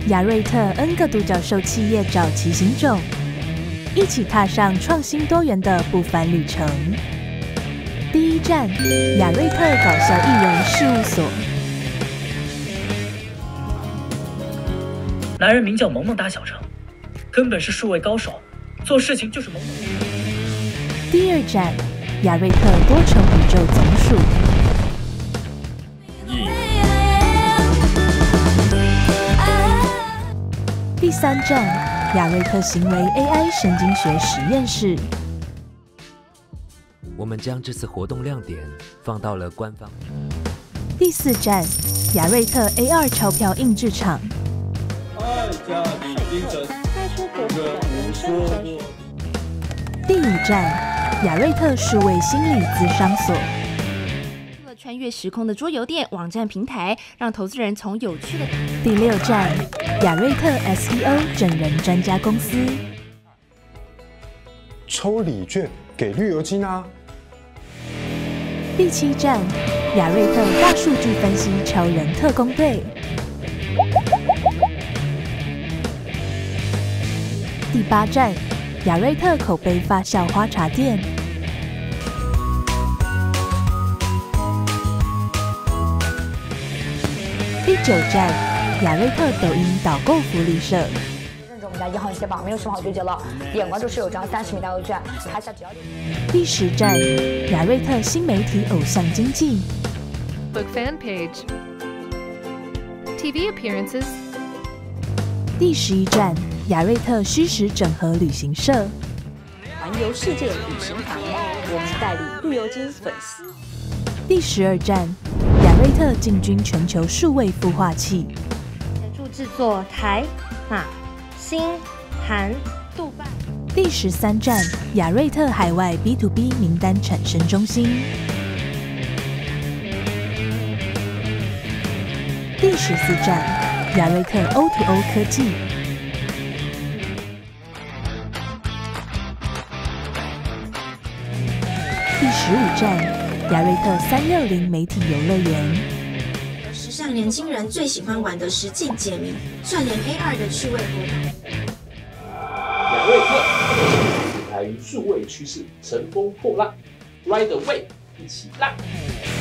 亚瑞特 N 个独角兽企业找齐行种，一起踏上创新多元的不凡旅程。第一站，亚瑞特搞笑艺人事务所。 男人名叫萌萌哒小成，根本是数位高手，做事情就是萌萌。 第二站，亚瑞特多重宇宙总署。第三站，亚瑞特行为 AI 神经学实验室。 我们将这次活动亮点放到了官方。 第四站，亚瑞特 AR 钞票印制厂。第五站，亚瑞特数位心理咨商所。 穿越时空的桌游店网站平台，让投资人从有趣的。 第六站，亚瑞特 SEO 整人专家公司。 抽礼券给绿油精啊！ 第七站，亚瑞特大数据分析超人特工队。第八站，亚瑞特口碑发酵花茶店。第九站，亚瑞特抖音导购福利社。 认准我们家1号接榜，没有什么好纠结了。点关注是有张30米大邮券，拍下只要。 第10站，亚瑞特新媒体偶像经济。 Book fan page, TV appearances. 第11站，亚瑞特虚实整合旅行社。 环游世界旅行团，我们代理绿油精粉丝。 第12站，亚瑞特进军全球数位孵化器。 协助制作台、马、新、韩、杜拜。 第13站，亚瑞特海外 B2B 名单产生中心。第14站，亚瑞特 O2O 科技。第15站，亚瑞特360媒体游乐园。 时尚年轻人最喜欢玩的实境解谜，串联 AR 的趣味活动。 亚瑞特品牌与数位趋势乘风破浪 ，Ride the Wave， 一起浪！